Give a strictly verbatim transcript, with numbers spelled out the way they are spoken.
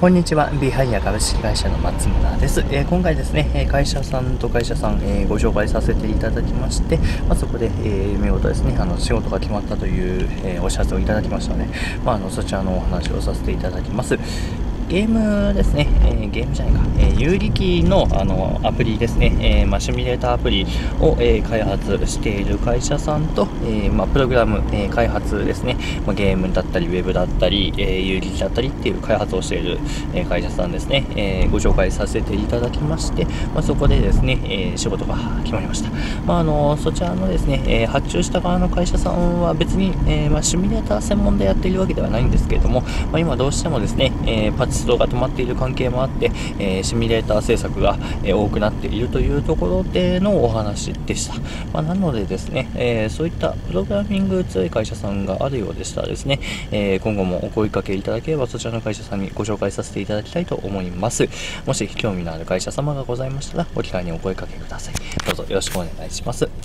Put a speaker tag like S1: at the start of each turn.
S1: こんにちは。ビハイヤ株式会社の松村です。えー、今回ですね、えー会社さんと会社さん、えーご紹介させていただきまして、まあ、そこで、えー見事ですね、あの仕事が決まったという、えーお知らせをいただきましたので、まあ、あのそちらのお話をさせていただきます。ゲームですね、えーゲームじゃないか、えー、有力のあのアプリですね、えーまあ、シミュレーターアプリを、えー開発している会社さんと、えーまあ、プログラム、えー開発ですね、まあ、ゲームだったり、ウェブだったり、えー有力だったりっていう開発をしている、えー会社さんですね、えーご紹介させていただきまして、まあ、そこでですね、えー仕事が決まりました。まあ、あのそちらのですね、えー発注した側の会社さんは別に、えーまあ、シミュレーター専門でやっているわけではないんですけれども、まあ、今どうしてもですね、えーパチストが止まっている関係もあって、えーシミュレーター制作が、えー多くなっているというところでのお話でした。まあ、なのでですね、えーそういったプログラミング強い会社さんがあるようでしたらですね、えー今後もお声掛けいただければそちらの会社さんにご紹介させていただきたいと思います。もし興味のある会社様がございましたらお気軽にお声掛けください。どうぞよろしくお願いします。